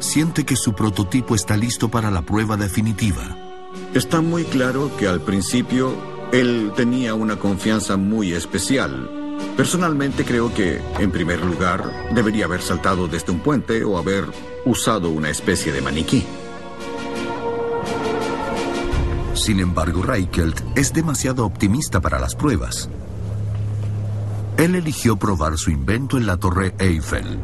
siente que su prototipo está listo para la prueba definitiva. Está muy claro que al principio él tenía una confianza muy especial. Personalmente creo que, en primer lugar, debería haber saltado desde un puente o haber usado una especie de maniquí. Sin embargo, Reichelt es demasiado optimista para las pruebas. Él eligió probar su invento en la Torre Eiffel.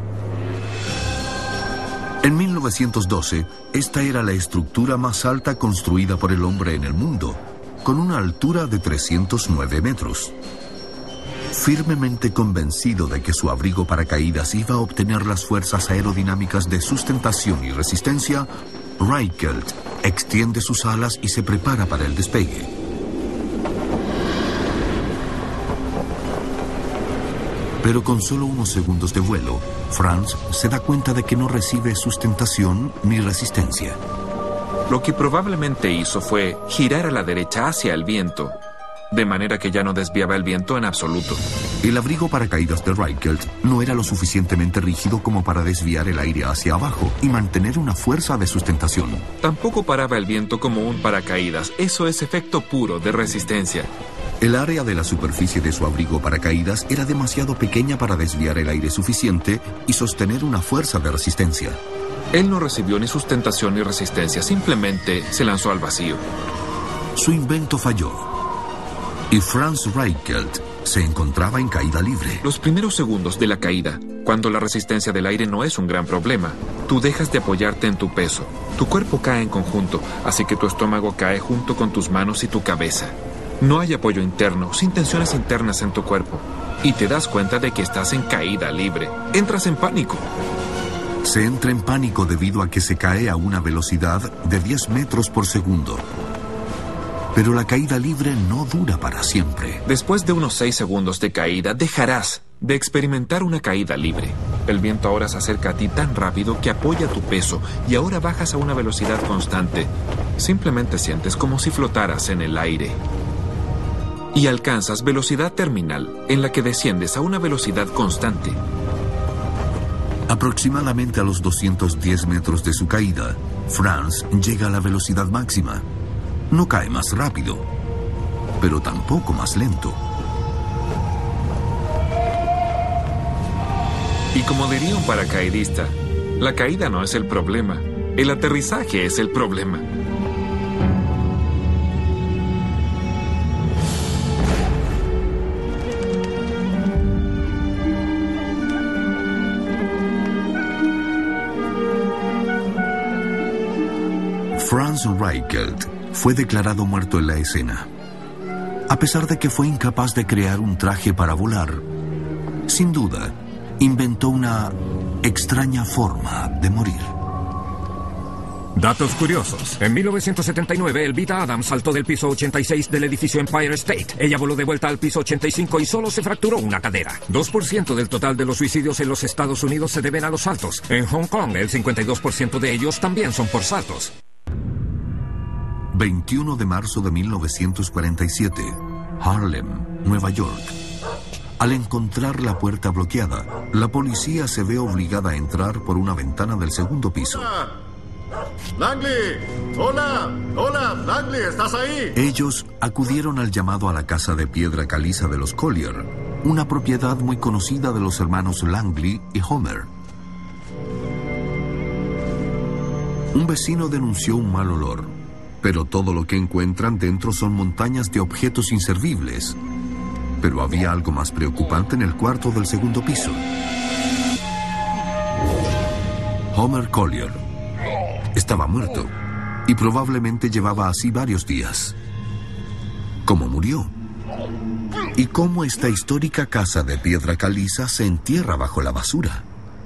En 1912, esta era la estructura más alta construida por el hombre en el mundo, con una altura de 309 metros. Firmemente convencido de que su abrigo paracaídas iba a obtener las fuerzas aerodinámicas de sustentación y resistencia, Reichelt extiende sus alas y se prepara para el despegue. Pero con solo unos segundos de vuelo, Franz se da cuenta de que no recibe sustentación ni resistencia. Lo que probablemente hizo fue girar a la derecha hacia el viento, de manera que ya no desviaba el viento en absoluto. El abrigo paracaídas de Reichelt no era lo suficientemente rígido como para desviar el aire hacia abajo y mantener una fuerza de sustentación. Tampoco paraba el viento como un paracaídas. Eso es efecto puro de resistencia. El área de la superficie de su abrigo paracaídas era demasiado pequeña para desviar el aire suficiente y sostener una fuerza de resistencia. Él no recibió ni sustentación ni resistencia, simplemente se lanzó al vacío. Su invento falló y Franz Reichelt se encontraba en caída libre. Los primeros segundos de la caída, cuando la resistencia del aire no es un gran problema, tú dejas de apoyarte en tu peso. Tu cuerpo cae en conjunto, así que tu estómago cae junto con tus manos y tu cabeza. No hay apoyo interno, sin tensiones internas en tu cuerpo. Y te das cuenta de que estás en caída libre. Entras en pánico. Se entra en pánico debido a que se cae a una velocidad de 10 metros por segundo. Pero la caída libre no dura para siempre. Después de unos 6 segundos de caída, dejarás de experimentar una caída libre. El viento ahora se acerca a ti tan rápido que apoya tu peso y ahora bajas a una velocidad constante. Simplemente sientes como si flotaras en el aire. Y alcanzas velocidad terminal, en la que desciendes a una velocidad constante. Aproximadamente a los 210 metros de su caída, Franz llega a la velocidad máxima. No cae más rápido, pero tampoco más lento. Y como diría un paracaidista, la caída no es el problema, el aterrizaje es el problema. Franz Reichelt fue declarado muerto en la escena. A pesar de que fue incapaz de crear un traje para volar, sin duda, inventó una extraña forma de morir. Datos curiosos. En 1979, Elvita Adams saltó del piso 86 del edificio Empire State. Ella voló de vuelta al piso 85 y solo se fracturó una cadera. 2% del total de los suicidios en los Estados Unidos se deben a los saltos. En Hong Kong, el 52% de ellos también son por saltos. 21 de marzo de 1947, Harlem, Nueva York. Al encontrar la puerta bloqueada, la policía se ve obligada a entrar por una ventana del segundo piso. ¡Langley! ¡Hola! ¡Hola! ¡Langley! ¿Estás ahí? Ellos acudieron al llamado a la casa de piedra caliza de los Collier, una propiedad muy conocida de los hermanos Langley y Homer. Un vecino denunció un mal olor, pero todo lo que encuentran dentro son montañas de objetos inservibles. Pero había algo más preocupante en el cuarto del segundo piso. Homer Collier estaba muerto y probablemente llevaba así varios días. ¿Cómo murió? ¿Y cómo esta histórica casa de piedra caliza se entierra bajo la basura?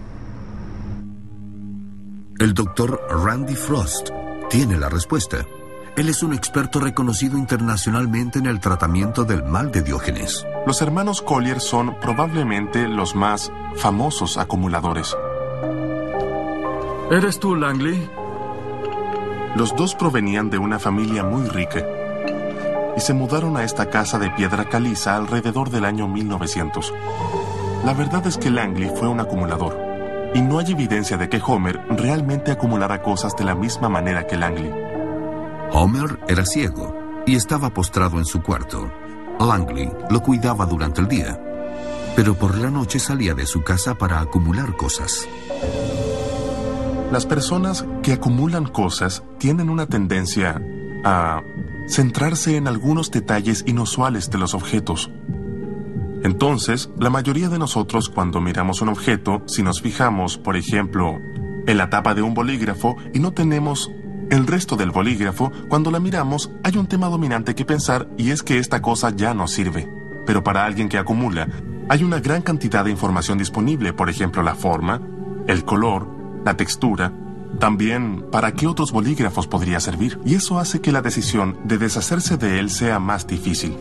El doctor Randy Frost tiene la respuesta. Él es un experto reconocido internacionalmente en el tratamiento del mal de Diógenes. Los hermanos Collier son probablemente los más famosos acumuladores. ¿Eres tú, Langley? Los dos provenían de una familia muy rica y se mudaron a esta casa de piedra caliza alrededor del año 1900. La verdad es que Langley fue un acumulador, y no hay evidencia de que Homer realmente acumulara cosas de la misma manera que Langley. Homer era ciego y estaba postrado en su cuarto. Langley lo cuidaba durante el día, pero por la noche salía de su casa para acumular cosas. Las personas que acumulan cosas tienen una tendencia a centrarse en algunos detalles inusuales de los objetos. Entonces, la mayoría de nosotros cuando miramos un objeto, si nos fijamos, por ejemplo, en la tapa de un bolígrafo y no tenemos el resto del bolígrafo, cuando la miramos hay un tema dominante que pensar y es que esta cosa ya no sirve. Pero para alguien que acumula, hay una gran cantidad de información disponible, por ejemplo la forma, el color, la textura, también para qué otros bolígrafos podría servir. Y eso hace que la decisión de deshacerse de él sea más difícil.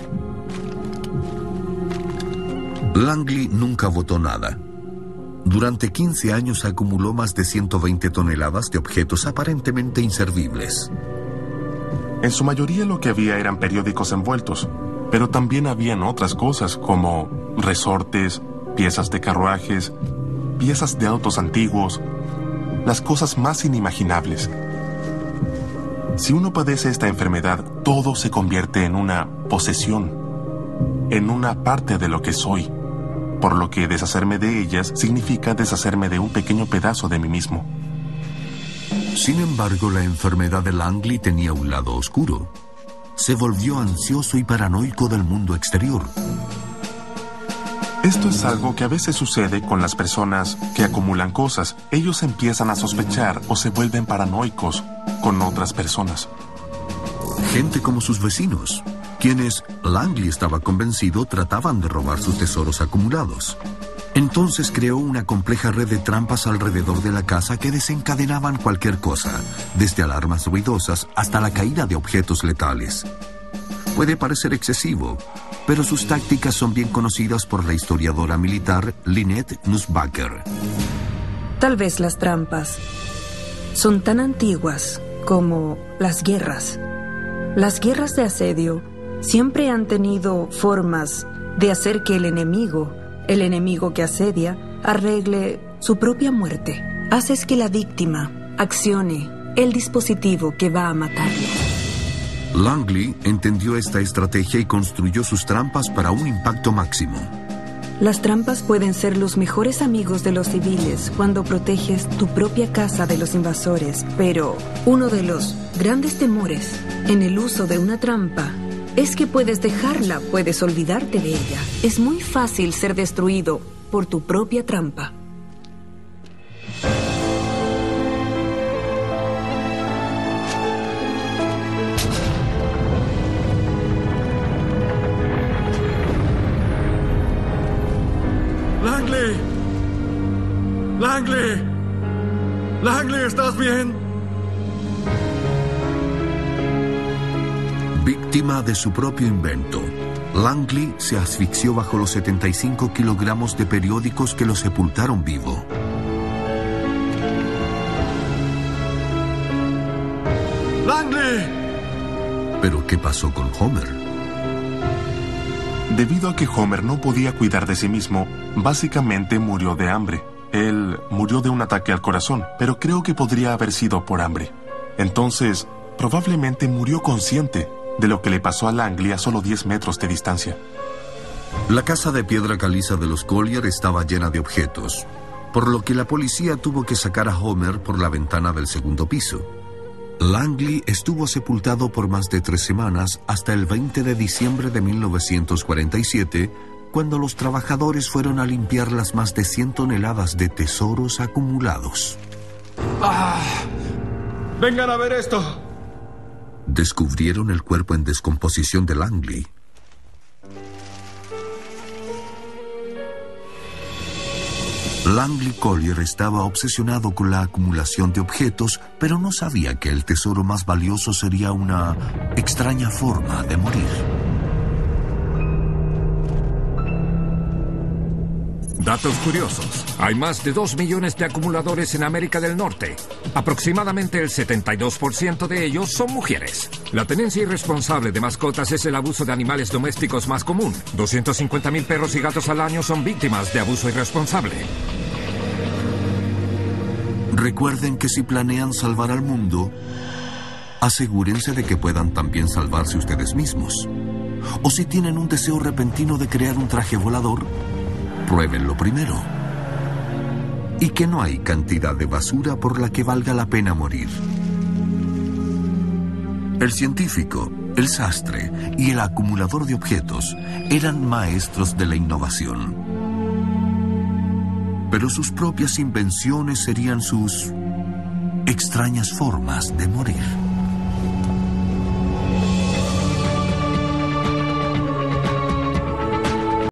Langley nunca votó nada. Durante 15 años acumuló más de 120 toneladas de objetos aparentemente inservibles. En su mayoría lo que había eran periódicos envueltos, pero también habían otras cosas como resortes, piezas de carruajes, piezas de autos antiguos, las cosas más inimaginables. Si uno padece esta enfermedad, todo se convierte en una posesión, en una parte de lo que soy, por lo que deshacerme de ellas significa deshacerme de un pequeño pedazo de mí mismo. Sin embargo, la enfermedad de Langley tenía un lado oscuro. Se volvió ansioso y paranoico del mundo exterior. Esto es algo que a veces sucede con las personas que acumulan cosas. Ellos empiezan a sospechar o se vuelven paranoicos con otras personas. Gente como sus vecinos, quienes Langley estaba convencido trataban de robar sus tesoros acumulados. Entonces creó una compleja red de trampas alrededor de la casa que desencadenaban cualquier cosa, desde alarmas ruidosas hasta la caída de objetos letales. Puede parecer excesivo, pero sus tácticas son bien conocidas por la historiadora militar Lynette Nussbacher. Tal vez las trampas son tan antiguas como las guerras. Las guerras de asedio siempre han tenido formas de hacer que el enemigo que asedia, arregle su propia muerte. Haces que la víctima accione el dispositivo que va a matarlo. Langley entendió esta estrategia y construyó sus trampas para un impacto máximo. Las trampas pueden ser los mejores amigos de los civiles cuando proteges tu propia casa de los invasores, pero uno de los grandes temores en el uso de una trampa es que puedes dejarla, puedes olvidarte de ella. Es muy fácil ser destruido por tu propia trampa. ¡Langley! ¡Langley! ¡Langley, ¿estás bien? Víctima de su propio invento, Langley se asfixió bajo los 75 kilogramos de periódicos que lo sepultaron vivo. ¡Langley! ¿Pero qué pasó con Homer? Debido a que Homer no podía cuidar de sí mismo, básicamente murió de hambre. Él murió de un ataque al corazón, pero creo que podría haber sido por hambre. Entonces, probablemente murió consciente de lo que le pasó a Langley a solo 10 metros de distancia. La casa de piedra caliza de los Collier estaba llena de objetos, por lo que la policía tuvo que sacar a Homer por la ventana del segundo piso. Langley estuvo sepultado por más de 3 semanas hasta el 20 de diciembre de 1947, cuando los trabajadores fueron a limpiar las más de 100 toneladas de tesoros acumulados. ¡Ah! ¡Vengan a ver esto! Descubrieron el cuerpo en descomposición de Langley. Langley Collier estaba obsesionado con la acumulación de objetos, pero no sabía que el tesoro más valioso sería una extraña forma de morir. Datos curiosos. Hay más de 2 millones de acumuladores en América del Norte. Aproximadamente el 72% de ellos son mujeres. La tenencia irresponsable de mascotas es el abuso de animales domésticos más común. 250,000 perros y gatos al año son víctimas de abuso irresponsable. Recuerden que si planean salvar al mundo, asegúrense de que puedan también salvarse ustedes mismos. O si tienen un deseo repentino de crear un traje volador, pruébenlo primero. Y que no hay cantidad de basura por la que valga la pena morir. El científico, el sastre y el acumulador de objetos eran maestros de la innovación. Pero sus propias invenciones serían sus extrañas formas de morir.